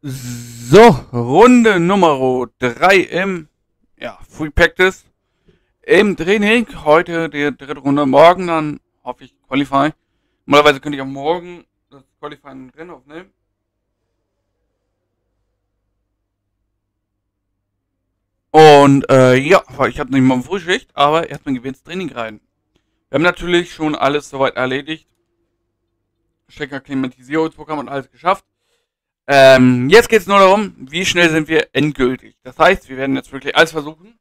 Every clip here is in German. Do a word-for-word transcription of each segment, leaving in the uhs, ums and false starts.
So, Runde Nummer drei im ja, Free Practice im Training. Heute die dritte Runde, morgen dann hoffe ich Qualify. Normalerweise könnte ich auch morgen das Qualifying drin aufnehmen. Und äh, ja, ich habe nicht mal Frühschicht, aber erstmal gehen wir ins Training rein. Wir haben natürlich schon alles soweit erledigt. Streckenakklimatisierungsprogramm und alles geschafft. Ähm, jetzt geht es nur darum, wie schnell sind wir endgültig. Das heißt, wir werden jetzt wirklich alles versuchen.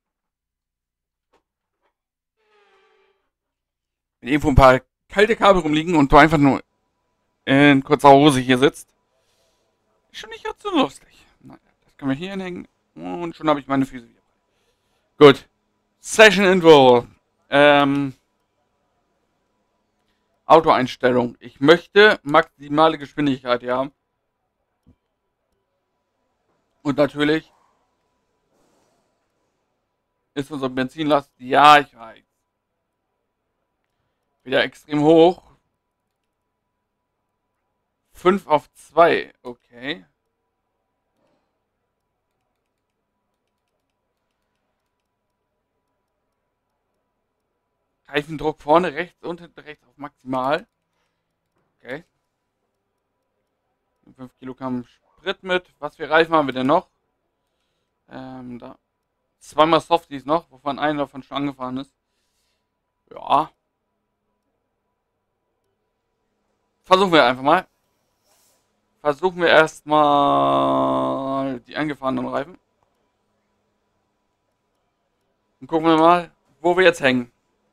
Wenn irgendwo ein paar kalte Kabel rumliegen und du einfach nur in kurzer Hose hier sitzt, ist schon nicht ganz so lustig. Naja, das können wir hier hinhängen und schon habe ich meine Füße wieder. Gut. Session Info. Ähm, Autoeinstellung. Ich möchte maximale Geschwindigkeit hier haben. Und natürlich ist unsere Benzinlast, ja, ich weiß, wieder extrem hoch. fünf auf zwei, okay. Reifendruck vorne rechts und hinten rechts auf maximal. Okay. fünf Kilogramm Sprit mit. Was für Reifen haben wir denn noch? Ähm, da. Zweimal Softies noch, wovon einer davon schon angefahren ist. Ja. Versuchen wir einfach mal. Versuchen wir erstmal die angefahrenen Reifen. Und gucken wir mal, wo wir jetzt hängen.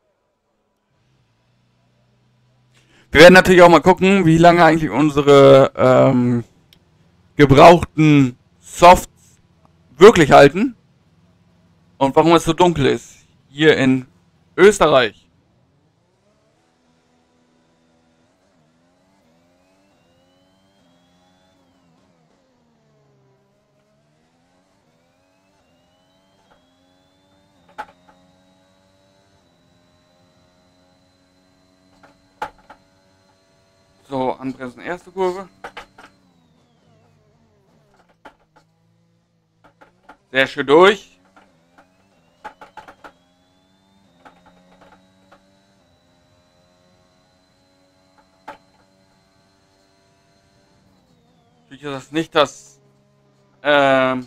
Wir werden natürlich auch mal gucken, wie lange eigentlich unsere ähm, gebrauchten Softs wirklich halten. Und warum es so dunkel ist. Hier in Österreich. So, anbremsen, erste Kurve. Sehr schön durch. Natürlich ist das nicht das ähm,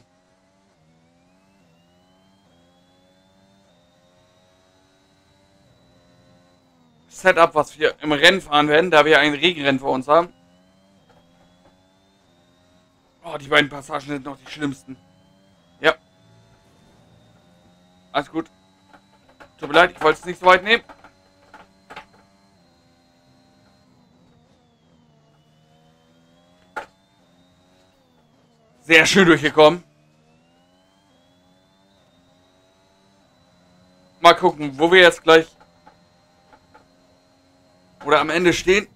Setup, was wir im Rennen fahren werden, da wir ein Regenrennen vor uns haben. Oh, die beiden Passagen sind noch die schlimmsten. Ja. Alles gut. Tut mir leid, ich wollte es nicht so weit nehmen. Sehr schön durchgekommen. Mal gucken, wo wir jetzt gleich oder am Ende stehen.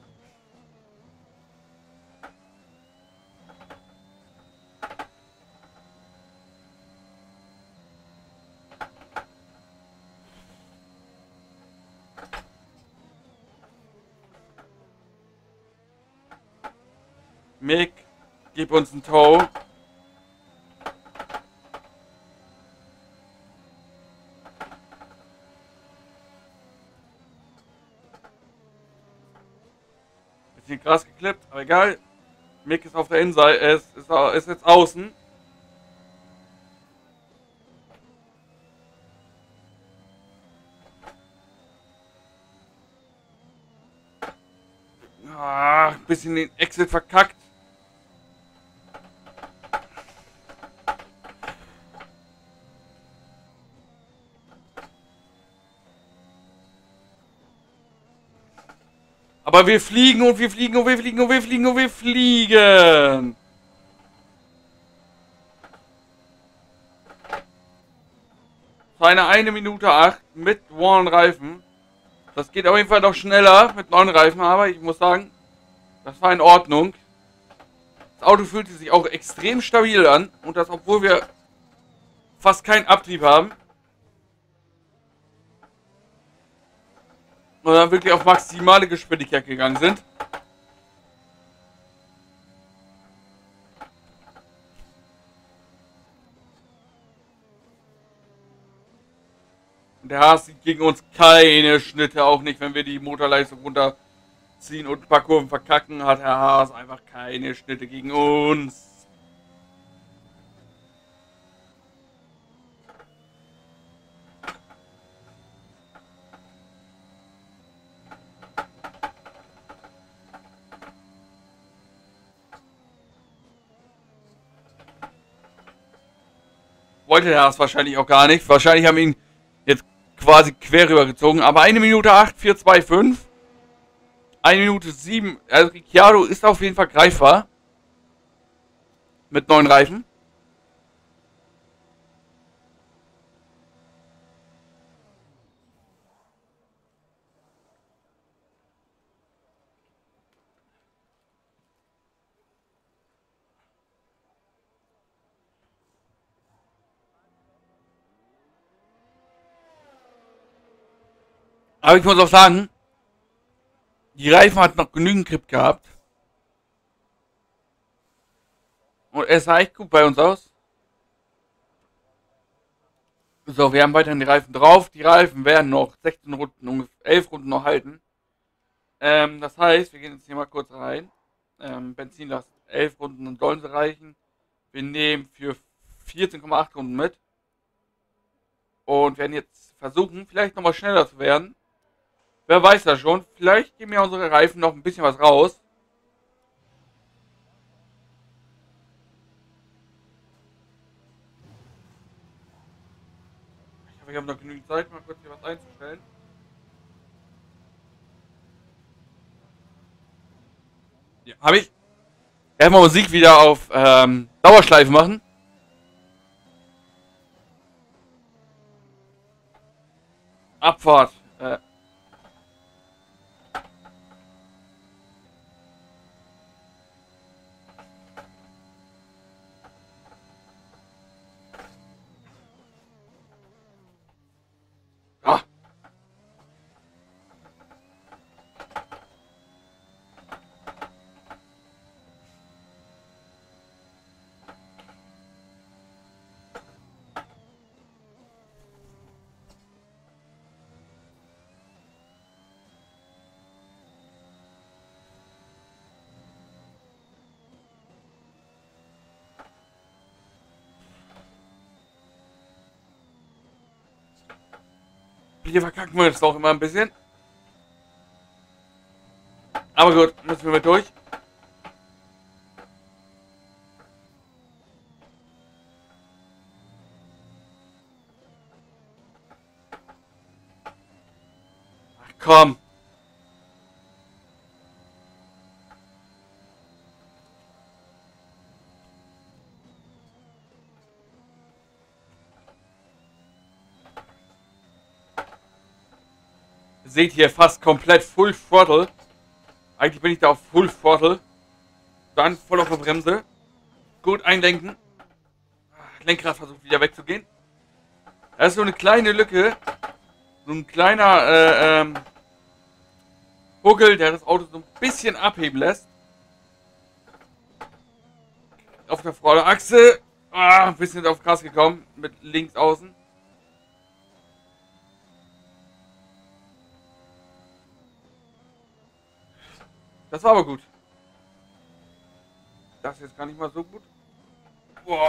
Mick, gib uns einen Tow. Bisschen Gras geklippt, aber egal. Mick ist auf der Innenseite, ist, ist, ist jetzt außen. Ah, bisschen den Exit verkackt. Aber wir fliegen und wir fliegen und wir fliegen und wir fliegen und wir fliegen. Für eine eine Minute acht mit neuen Reifen. Das geht auf jeden Fall noch schneller mit neuen Reifen, aber ich muss sagen, das war in Ordnung. Das Auto fühlte sich auch extrem stabil an und das, obwohl wir fast keinen Abtrieb haben. Und dann wirklich auf maximale Geschwindigkeit gegangen sind. Der Haas sieht gegen uns keine Schnitte, auch nicht, wenn wir die Motorleistung runterziehen und ein paar Kurven verkacken, hat Herr Haas einfach keine Schnitte gegen uns. Wollte der Haas wahrscheinlich auch gar nicht. Wahrscheinlich haben ihn jetzt quasi quer rübergezogen. Aber eine Minute acht, vier, zwei, fünf. eine Minute sieben. Also Ricciardo ist auf jeden Fall greifbar. Mit neuen Reifen. Aber ich muss auch sagen, die Reifen hat noch genügend Grip gehabt. Und es sah echt gut bei uns aus. So, wir haben weiterhin die Reifen drauf. Die Reifen werden noch sechzehn Runden, ungefähr elf Runden noch halten. Ähm, das heißt, wir gehen jetzt hier mal kurz rein. Ähm, Benzinlast elf Runden und sollen sie reichen. Wir nehmen für vierzehn Komma acht Runden mit. Und werden jetzt versuchen, vielleicht nochmal schneller zu werden. Wer weiß das schon. Vielleicht geben ja unsere Reifen noch ein bisschen was raus. Ich hoffe, ich habe noch genügend Zeit, mal kurz hier was einzustellen. Ja, habe ich. Erstmal Musik wieder auf ähm, Dauerschleife machen. Abfahrt. Äh. Ah. Hier verkacken wir das auch immer ein bisschen. Aber gut, müssen wir mit durch. Ach komm. Seht hier fast komplett Full Throttle. Eigentlich bin ich da auf Full Throttle. Dann voll auf der Bremse. Gut einlenken. Lenkrad versucht wieder wegzugehen. Das ist so eine kleine Lücke. So ein kleiner äh, ähm, Huckel, der das Auto so ein bisschen abheben lässt. Auf der Vorderachse. Ah, ein bisschen auf Gas gekommen. Mit links außen. Das war aber gut. Das ist jetzt gar nicht mal so gut. Boah.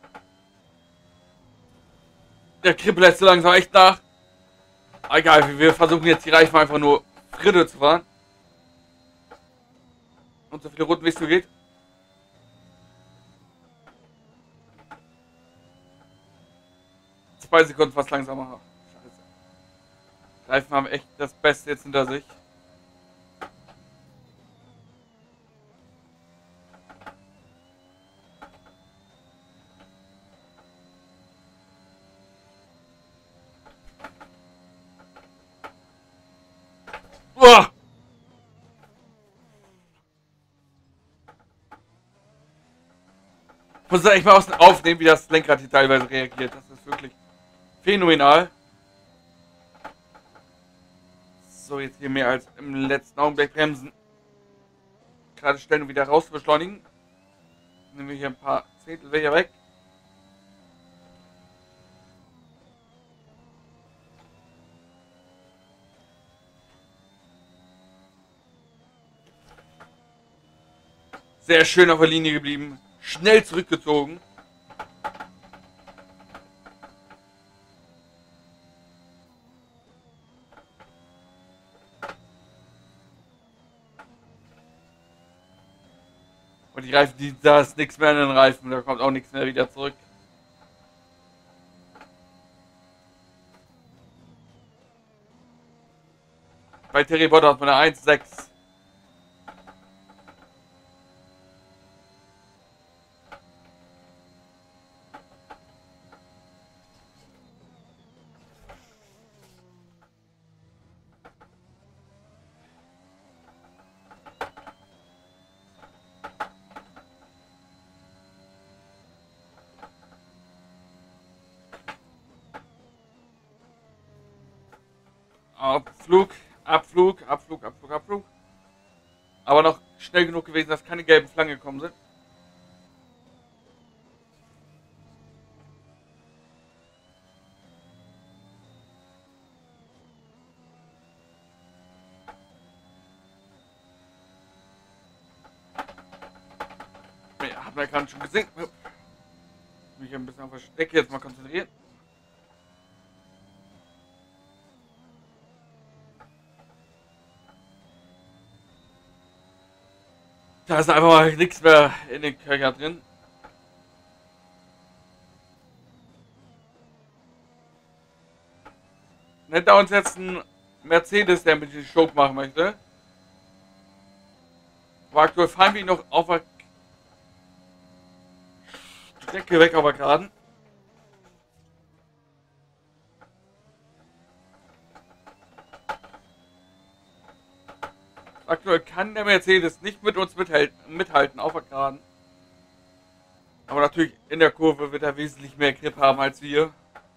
Der Kribbel lässt so langsam echt nach. Egal, wir versuchen jetzt die Reifen einfach nur Fritte zu fahren. Und so viele Runden wie es so geht. Zwei Sekunden fast langsamer. Scheiße. Die Reifen haben echt das Beste jetzt hinter sich. Uah! Ich muss da echt mal aufnehmen, wie das Lenkrad hier teilweise reagiert. Das ist wirklich phänomenal. So, jetzt hier mehr als im letzten Augenblick bremsen. Gerade stellen und wieder raus zu beschleunigen. Nehmen wir hier ein paar Zehntel wieder weg. Sehr schön auf der Linie geblieben. Schnell zurückgezogen. Und die Reifen, die, da ist nichts mehr in den Reifen. Da kommt auch nichts mehr wieder zurück. Bei Terry Bottas mit einer eins Komma sechs. Abflug, Abflug, Abflug, Abflug, Abflug. Aber noch schnell genug gewesen, dass keine gelben Flaggen gekommen sind. Ja, hat man gerade schon gesehen. Mich ein bisschen auf der Strecke jetzt mal konzentrieren. Da ist einfach mal nichts mehr in den Köcher drin. Nennt da uns jetzt ein Mercedes, der mit den Choke machen möchte. Aber aktuell fahren wir noch auf der Strecke weg auf der Geraden. Aktuell kann der Mercedes nicht mit uns mithalten auf der Geraden. Aber natürlich in der Kurve wird er wesentlich mehr Grip haben als wir.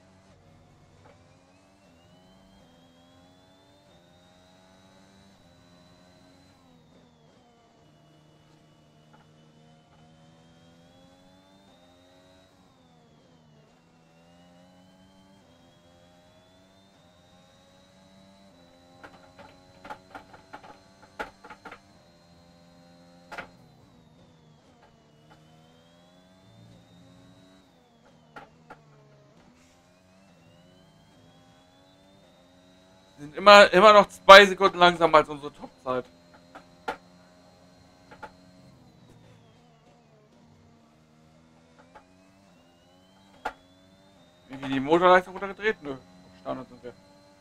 Sind immer, immer noch zwei Sekunden langsamer als unsere Topzeit. Irgendwie die Motorleistung runtergedreht? Nö, Standard sind wir.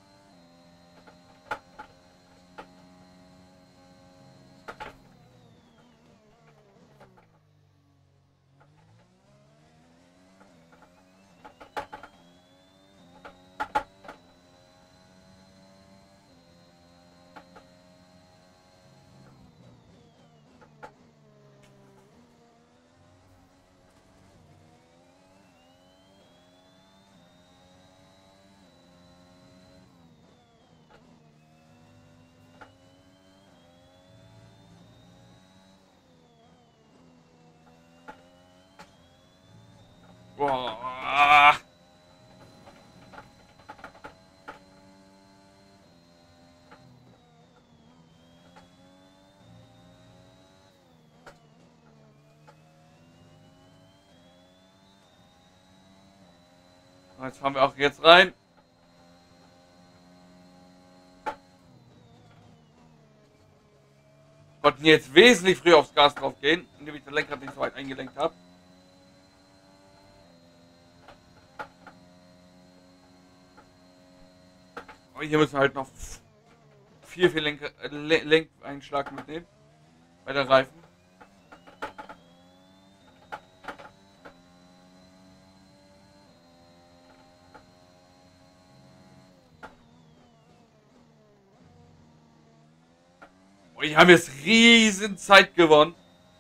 Boah. Jetzt fahren wir auch jetzt rein. Konnten jetzt wesentlich früher aufs Gas drauf gehen, indem ich das Lenkrad nicht so weit eingelenkt habe. Aber hier müssen wir halt noch viel, viel Lenk Lenkeinschlag mitnehmen. Bei der Reifen. Oh, die haben jetzt riesen Zeit gewonnen.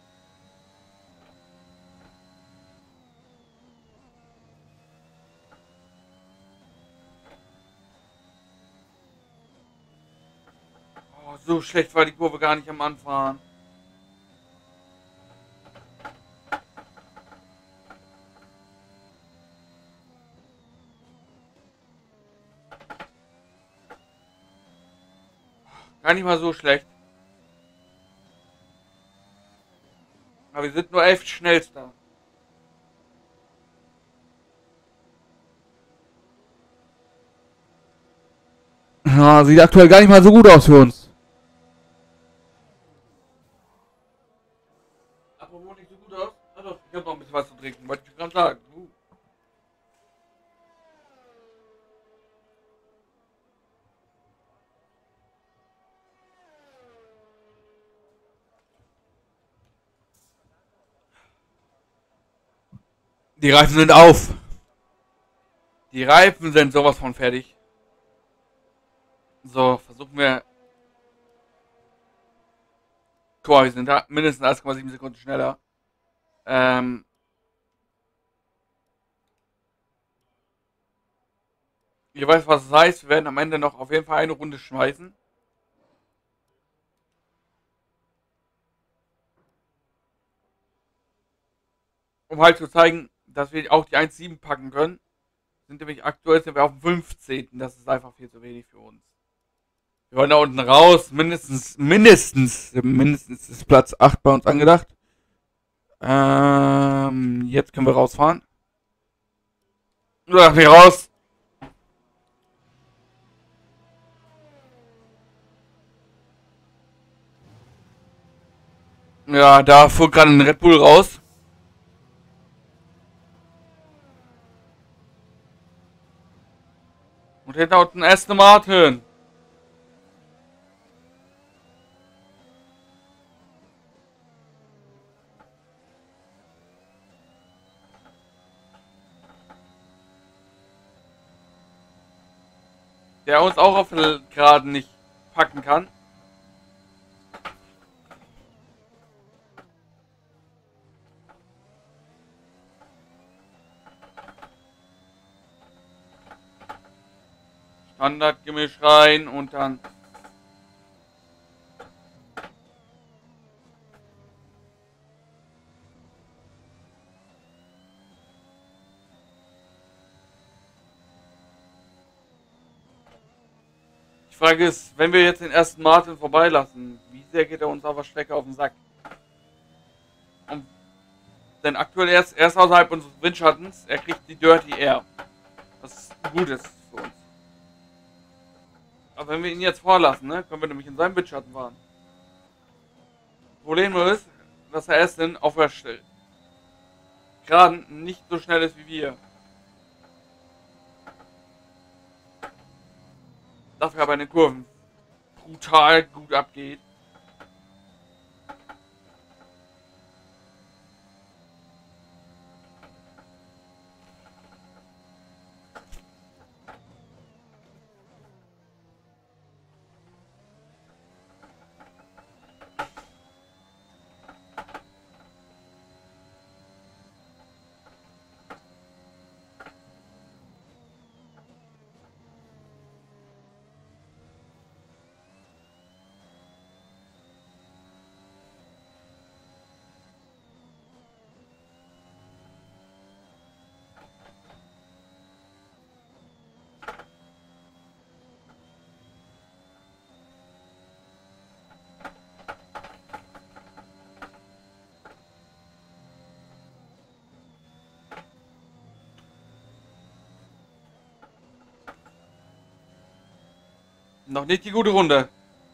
Oh, so schlecht war die Kurve gar nicht am Anfang. Gar nicht mal so schlecht. Aber wir sind nur elf schnellster. Ja, sieht aktuell gar nicht mal so gut aus für uns. Apropos nicht so gut aus. Also, ich habe noch ein bisschen was zu trinken, wollte ich gerade sagen. Uh. Die Reifen sind auf. Die Reifen sind sowas von fertig. So, versuchen wir. Guck mal, wir sind da mindestens eins Komma sieben Sekunden schneller. Ähm. Ihr weißt, was das heißt. Wir werden am Ende noch auf jeden Fall eine Runde schmeißen. Um halt zu zeigen, dass wir auch die eins Komma sieben packen können. Sind nämlich aktuell sind wir auf dem fünfzehnten. Das ist einfach viel zu wenig für uns. Wir wollen da unten raus. Mindestens, mindestens, mindestens ist Platz acht bei uns angedacht. Ähm, jetzt können wir rausfahren. Sag nicht raus. Ja, da fuhr gerade ein Red Bull raus. Und hinter unten Aston Martin. Der uns auch auf den Geraden nicht packen kann. Standardgemisch rein und dann. Die Frage ist, wenn wir jetzt den ersten Martin vorbeilassen, wie sehr geht er uns auf der Strecke auf den Sack? Und denn aktuell er ist, er ist außerhalb unseres Windschattens, er kriegt die Dirty Air. Was gut ist für uns. Aber wenn wir ihn jetzt vorlassen, ne, können wir nämlich in seinem Windschatten fahren. Problem nur ist, dass er Aston auf der Stelle gerade nicht so schnell ist wie wir. Dafür aber in den Kurven brutal gut abgeht. Noch nicht die gute Runde.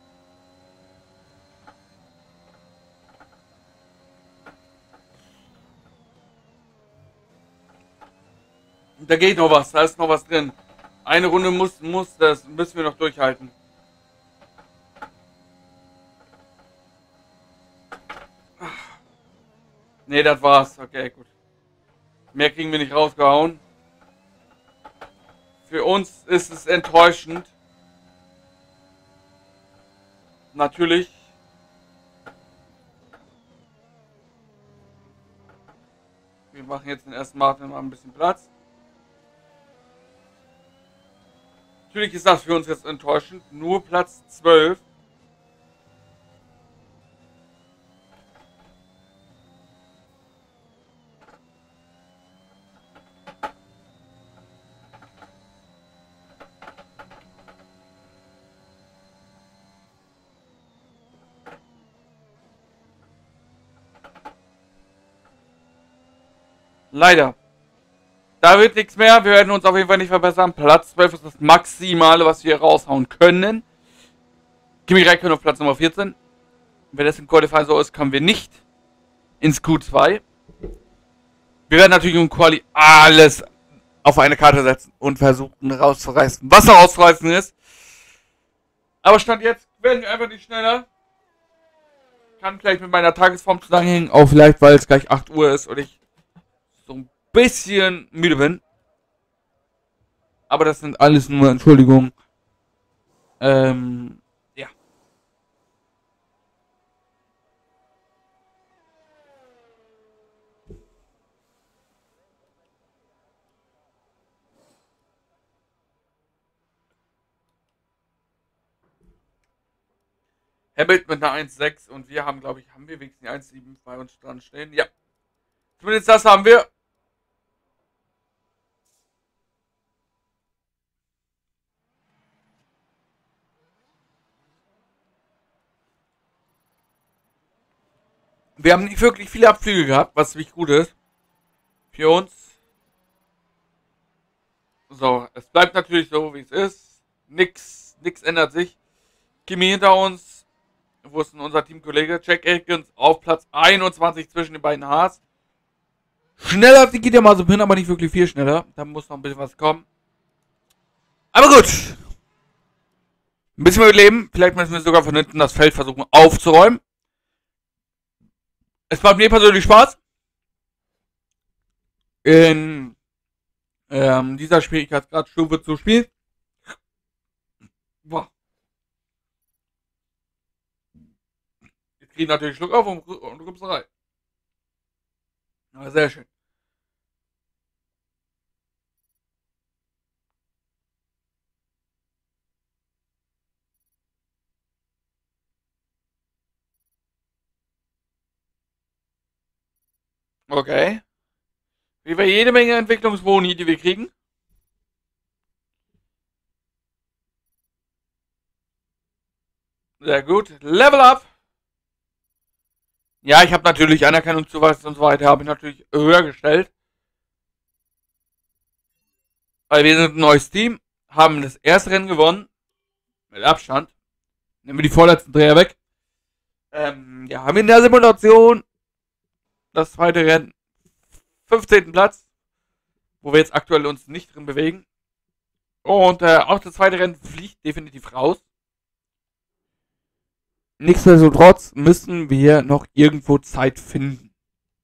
Da geht noch was, da ist noch was drin. Eine Runde muss, muss das müssen wir noch durchhalten. Ne, das war's. Okay, gut. Mehr kriegen wir nicht rausgehauen. Für uns ist es enttäuschend. Natürlich. Wir machen jetzt den ersten Martin mal ein bisschen Platz. Natürlich ist das für uns jetzt enttäuschend. Nur Platz zwölf. Leider. Da wird nichts mehr. Wir werden uns auf jeden Fall nicht verbessern. Platz zwölf ist das Maximale, was wir raushauen können. Kimi Räikkönen auf Platz Nummer vierzehn. Wenn das im Qualify so ist, kommen wir nicht ins Q zwei. Wir werden natürlich im Quali alles auf eine Karte setzen und versuchen rauszureißen, was noch rauszureißen ist. Aber Stand jetzt werden wir einfach nicht schneller. Kann vielleicht mit meiner Tagesform zusammenhängen. Auch vielleicht, weil es gleich acht Uhr ist und ich so ein bisschen müde bin. Aber das sind alles nur Entschuldigungen. Ähm, ja. Hamilton mit einer eins Komma sechs und wir haben, glaube ich, haben wir wenigstens die eins Komma sieben bei uns dran stehen. Ja. Zumindest das haben wir. Wir haben nicht wirklich viele Abflüge gehabt, was ziemlich gut ist. Für uns. So, es bleibt natürlich so, wie es ist. Nix, nix ändert sich. Kimi hinter uns. Wo ist denn unser Teamkollege? Jack Atkins auf Platz einundzwanzig zwischen den beiden Haas. Schneller geht ja mal so hin, aber nicht wirklich viel schneller. Da muss noch ein bisschen was kommen. Aber gut. Ein bisschen überleben. Vielleicht müssen wir sogar von hinten das Feld versuchen aufzuräumen. Es macht mir persönlich Spaß. In ähm, dieser Schwierigkeitsgradstufe zu spielen. Boah. Jetzt kriegen natürlich Schluck auf und, und Rübserei. Aber sehr schön. Okay. Wie bei jede Menge Entwicklungsboni, die wir kriegen. Sehr gut. Level up. Ja, ich habe natürlich Anerkennungszuweis und so weiter, habe ich natürlich höher gestellt. Weil wir sind ein neues Team, haben das erste Rennen gewonnen. Mit Abstand. Nehmen wir die vorletzten Dreher weg. Ähm, ja, haben in der Simulation das zweite Rennen fünfzehnten Platz, wo wir jetzt aktuell uns nicht drin bewegen. Und äh, auch das zweite Rennen fliegt definitiv raus. Nichtsdestotrotz müssen wir noch irgendwo Zeit finden.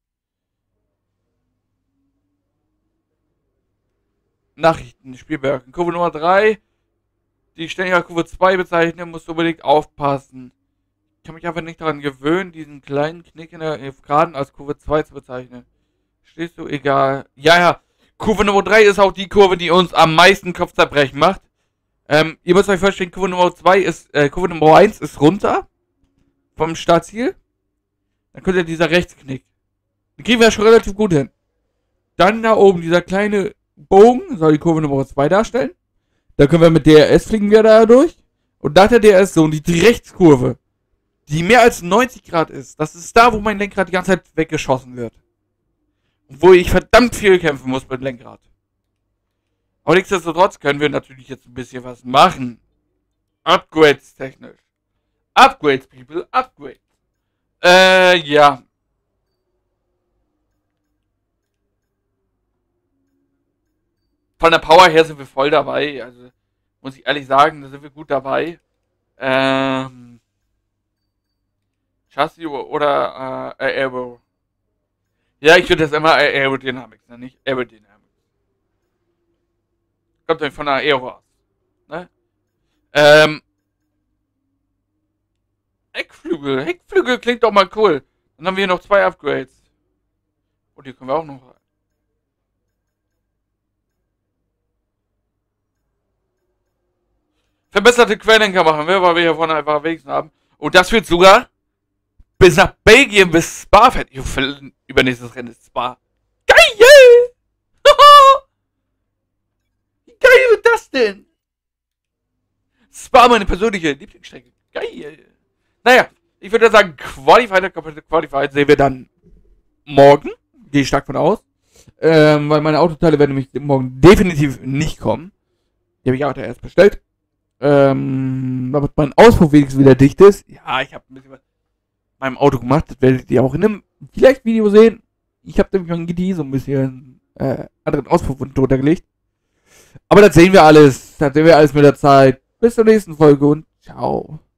Nachrichten, Spielberg. Kurve Nummer drei, die ich ständig als Kurve zwei bezeichne, musst du unbedingt aufpassen. Ich kann mich einfach nicht daran gewöhnen, diesen kleinen Knick in der Geraden als Kurve zwei zu bezeichnen. Stehst du? Egal. Ja, ja. Kurve Nummer drei ist auch die Kurve, die uns am meisten Kopfzerbrechen macht. Ähm, ihr müsst euch vorstellen, Kurve Nummer zwei ist, äh, Kurve Nummer eins ist runter. Vom Startziel. Dann kommt ja dieser Rechtsknick. Den kriegen wir ja schon relativ gut hin. Dann da oben dieser kleine Bogen soll die Kurve Nummer zwei darstellen. Da können wir mit D R S fliegen wir da durch. Und nach der D R S-Zone, die Rechtskurve, die mehr als neunzig Grad ist, das ist da, wo mein Lenkrad die ganze Zeit weggeschossen wird. Wo ich verdammt viel kämpfen muss mit dem Lenkrad. Aber nichtsdestotrotz können wir natürlich jetzt ein bisschen was machen. Upgrades technisch. Upgrades, people, Upgrades. Äh, ja. Von der Power her sind wir voll dabei. Also, muss ich ehrlich sagen, da sind wir gut dabei. Ähm. Chassis oder äh, Aero. Ja, ich würde das immer Aerodynamics nennen, nicht Aerodynamics. Kommt dann von der Aero aus. Ne? Ähm. Heckflügel. Heckflügel klingt doch mal cool. Dann haben wir hier noch zwei Upgrades. Und die können wir auch noch rein. Verbesserte Querlenker machen wir, weil wir hier vorne einfach Wegs haben. Und das wird sogar bis nach Belgien, bis Spa fährt. Übernächstes Rennen ist Spa. Geil! Wie geil wird das denn? Spa, meine persönliche Lieblingsstrecke. Geil. Naja, ich würde sagen, Qualified, komplette Qualified sehen wir dann morgen. Gehe ich stark von aus. Ähm, weil meine Autoteile werden nämlich morgen definitiv nicht kommen. Die habe ich auch erst bestellt. Ähm, damit mein Auspuff wenigstens wieder dicht ist. Ja, ich habe ein bisschen was mit meinem Auto gemacht. Das werdet ihr auch in einem vielleicht Video sehen. Ich habe nämlich mein G T so ein bisschen äh, anderen Auspuff drunter gelegt. Aber das sehen wir alles. Das sehen wir alles mit der Zeit. Bis zur nächsten Folge und ciao.